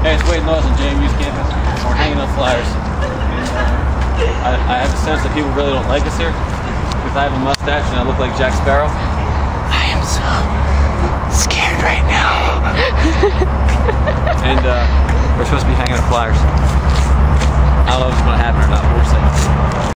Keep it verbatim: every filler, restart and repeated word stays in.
Hey, it's Wade Knowles on J M U's campus. We're hanging up flyers. And, uh, I, I have a sense that people really don't like us here because I have a mustache and I look like Jack Sparrow. I am so scared right now. And uh, we're supposed to be hanging up flyers. I don't know if it's going to happen or not, but we'll see.